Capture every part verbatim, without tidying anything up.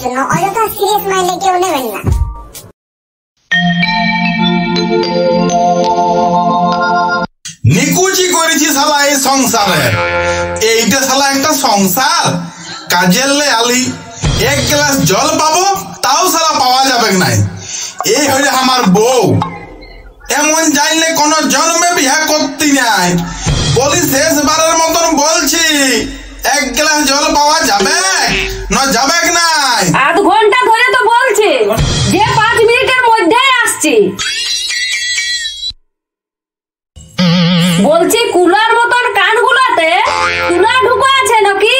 জন্য অযথা সিরিয়াস মাইন্ডে কেউ নেবেন না। নিকুচি করেছি শালা এই সংসারে, এইটা শালা একটা সংসার? কাজের লে আলি এক গ্লাস জল পাবো তাও শালা পাওয়া যাবে নাই। এই হইলে আমার বউ, এমন জানলে কোন জন্মে বিয়া করতে নাই। বলি শেষবারের মতন বলছি, এক গ্লাস জল পাওয়া যাবে না যাবে নাই? আধ ঘন্টা ধরে তো বলছি যে পাঁচ মিনিটের মধ্যে আসছি। বলছি কুলার মতন কানগুলাতে কুলা ঢুকে আছে নাকি?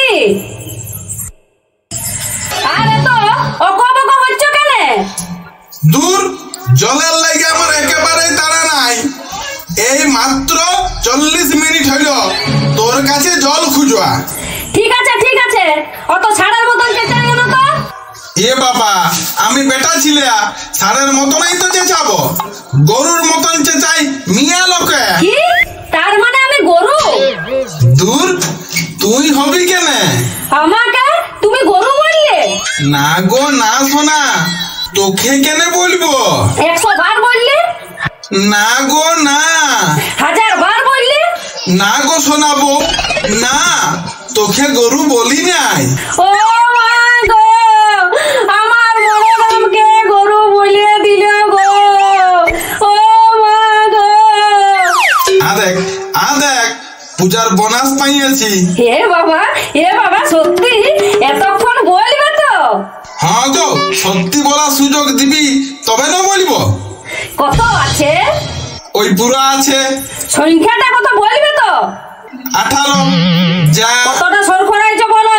আর এত অকবক হচ্ছ কেন? দূর, জলের লাগে আমার একেবারেই তাড়া নাই। এই মাত্র চল্লিশ মিনিট হইল তোর কাছে জল খুঁজা। ঠিক আছে ঠিক আছে, অত ছাড়ার মতন চেঁচাইও না তো। এ বাবা, আমি বেটা ছিলা, সারের মতনই তো চেঁচাবো। গরুর মতন চেঁচাই মিয়া লোকে। কি তার মানে আমি গরু? দূর, তুই হবি কেন? আমাকে তুমি গরু বললে? না গো না সোনা, তোকে কেন বলবো? একশো বার বললে? না গো না। হাজার বার বললে? না গো শোনাবো না, তোকে গরু বলি নাই। ও মা গো, আমার মনোরমকে গরু বলিয়ে দিল গো। ও মা গো। আদেখ আদেখ, পূজার বোনাস পাইয়েছি। হে বাবা, হে বাবা, সত্যি এতক্ষণ বলবে তো? হ্যাঁ গো, সত্যি বলার সুযোগ দিবি তবে না বলবো। কত আছে? ওই পুরা আছে। সংখ্যাটা কত বলবে তো? আঠারো। যা। কতটা সর করাইছো বলো?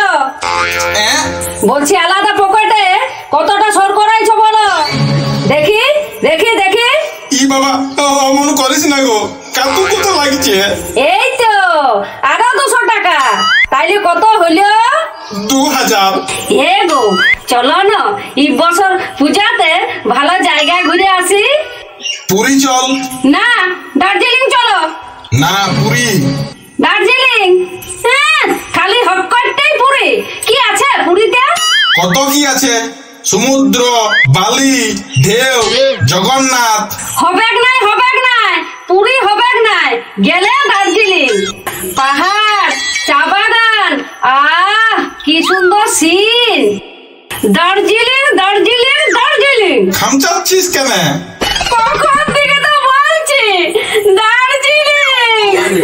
বলছি আলাদা পকেটে কতটা সর করাইছো বলো? দেখি দেখি দেখি। ই বাবা, অমন করিস না গো, কাকু কত লাগছে? এই তো আরো দুশো টাকা, তাইলে কত হলো? দু হাজার। হে গো, চলো না এই বছর পূজাতে ভালো জায়গায় ঘুরে আসি। পুরী চল। না, দার্জিলিং চলো। না, পুরী। দার্জিলিং? হ্যাঁ, খালি হকটাই পুরী। কি আছে পুরীতে? কত কি আছে, সমুদ্র, বালি, ঢেউ, জগন্নাথ। হবেক নাই হবেক নাই, পুরী হবেক নাই, গেলে দার্জিলিং। পাহাড়, চা বাগান, আহ কি সুন্দর সিন। দার্জিলিং দার্জিলিং দার্জিলিং। খামচাচ্ছিস কেন? কখন থেকে তো বলছি দার্জিলিং।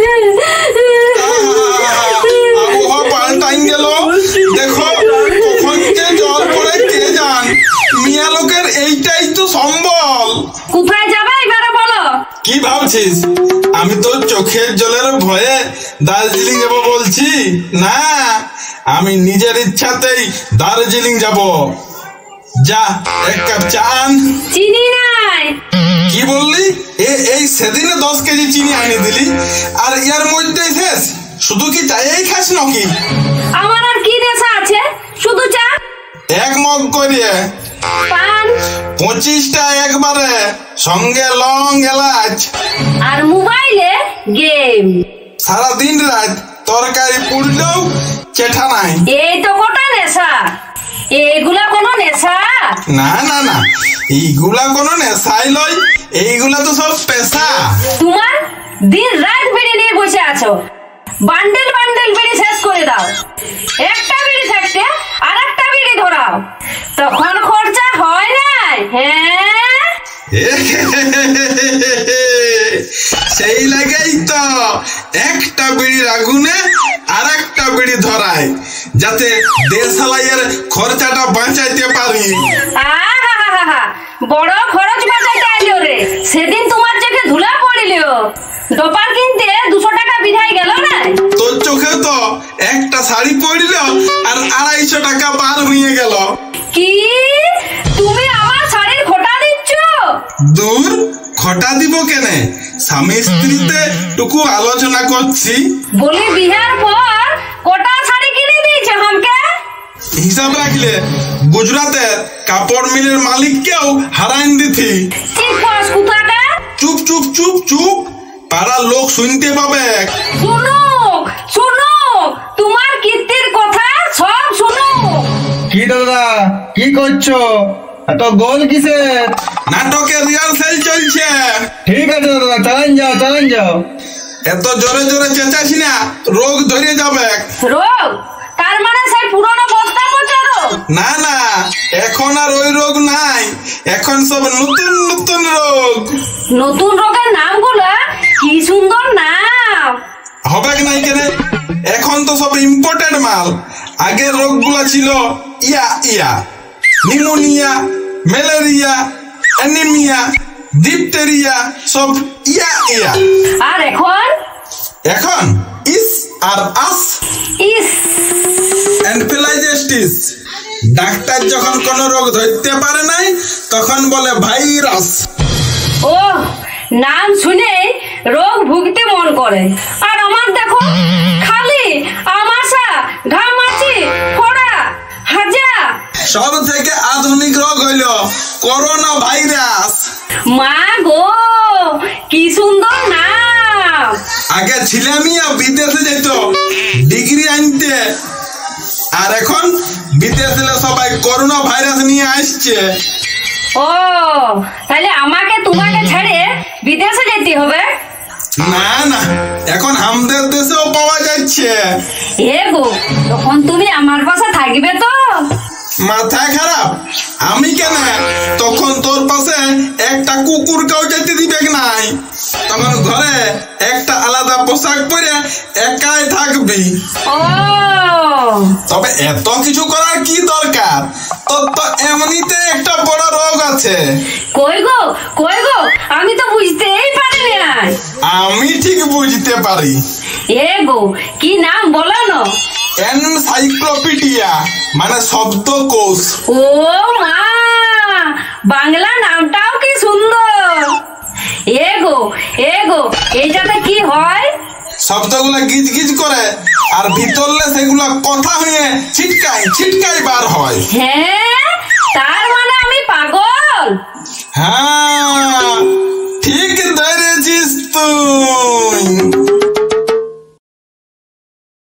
আবহাওয়া পাল্টাই গেল, দেখো কখন যে জল পড়ে কে জান। মিয়া লোকের এইটাই তো সম্বল। কোথায় যাবে এবারে বলো? কি ভাবছিস আমি তো চোখের জলের ভয়ে দার্জিলিং যাবো বলছি? না, আমি নিজের ইচ্ছাতেই দার্জিলিং যাব। যা, এক কাপ চা আন। চিনি নাই। কি বললি? এই সেদিনে দশ কেজি চিনি আনি দিলি, আর ইয়ার মধ্যে শেষ? শুধু কি চাই খাস নাকি? আমার আর কি নেশা আছে, শুধু চা। এক মগ করিয়ে পান পঁচিশটা একবারে, সঙ্গে লং এলাচ, আর মোবাইলে গেম। সারা দিন রাত তরকারি পুড়লেও চেঠা নাই। এই তো কটা নেশা, এইগুলা কোনো নেশা? না না না, এইগুলা কোনো নেশাই লয়, এইগুলা তো সব পেশা। তোমার দিন রাত বিড়ি নিয়ে বসে আছো, বান্ডেল বান্ডেল বিড়ি শেষ করে দাও। একটা বিড়ি থাকতে আর একটা বিড়ি ধরাও, তখন খরচা হয় না? হ্যাঁ, সেই লাগেই তো একটা বিড়ির আগুনে আর একটা বিড়ি ধরায়, যাতে দেশালাইয়ের খরচাটা বাঁচাইতে পারি। আহা, বড় খরচ বাঁচাইতে আইলো রে। সেদিন তোমার চোখে ধুলা পড়িল, ডোপার কিনতে দুশো টাকা বিধাই গেল না? তোর চোখে তো একটা শাড়ি পড়ল আর আড়াইশো টাকা বার হয়ে গেল। কি তুমি আমার শাড়ির খোটা দিচ্ছ? দূর, খটা দিব কেন, স্বামী স্ত্রীতে টুকু আলোচনা করছি। বলি বিহার পর কটা শাড়ি কিনে দিয়েছে আমাকে? হিসাব রাখলে গুজরাটের কাপড় মিলের মালিককেও হারাইন দিতি। চুপ চুপ চুপ চুপ, পাড়ার লোক শুনতে পাবে। শুনো শুনো, তোমার কীর্তির কথা সব শুনো। কি দাদা কি করছো? এত গোল কিসের? নাটকের রিহার্সেল চলছে। ঠিক আছে দাদা, চালান যাও চালান যাও। এত জোরে জোরে চেঁচাছি না, রোগ ধরে যাবে। রোগ? তার মানে সেই পুরনো বস্তা পচা রোগ? না না, এখন আর ওই রোগ নাই, এখন সব নতুন নতুন রোগ। নতুন রোগের নামগুলো কি সুন্দর নাম। হবে কি নাই কেন? এখন তো সব ইম্পোর্টেড মাল। আগের রোগগুলো ছিল ইয়া ইয়া, নিউমোনিয়া, ম্যালেরিয়া, অ্যানিমিয়া, ডিপথেরিয়া, সব ইয়া ইয়া। আর এখন? এখন ইস আর আস, ইস এনফিলাইটিস। ডাক্তার যখন কোন রোগ ধরতে পারে নাই তখন বলে ভাইরাস। ও, নাম শুনে রোগ ভুগতে মন করে। আর আমার দেখো, খালি আমাশা, ঘামাচি, ফোড়া, হাজা। সব থেকে আধুনিক রোগ হইল করোনা ভাইরাস। মা গো, কি সুন্দর নাম। আগে ছিলামিয়া বিদেশে যেত ডিগ্রি আনতে, আর এখন বিদেশে সবাই করোনা ভাইরাস নিয়ে আসছে। ও, তাহলে আমাকে তোমাকে ছেড়ে বিদেশে যেতে হবে? না না, এখন আমাদের দেশেও পাওয়া যাচ্ছে। এ গো, তখন তুমি আমার পাশে থাকবে তো? মাথা খারাপ? আমি কেন? তখন তোর পাশে একটা কুকুর কেউ যেতে দিবে নাই। তখন ঘরে একটা আলাদা পোশাক পরে একাই থাকবি। ও, তবে এত কিছু করার কি দরকার? তোর তো এমনিতে একটা বড় রোগ আছে। কই গো কই গো, আমি তো বুঝতেই পারি না। আমি ঠিক বুঝতে পারি। এ গো, কি নাম বলো না? এনসাইক্লোপিডিয়া, মানে শব্দকোষ। ও মা, বাংলা নামটাও কি সুন্দর। এ গো এ গো, এইটাতে কি হয়? শব্দগুলো গিজ গিজ করে, আর ভিতরলে সেগুলো কথা হয়ে ছিটকাই ছিটকাই বার হয়। হ্যাঁ, তার মানে আমি পাগল। হ্যাঁ,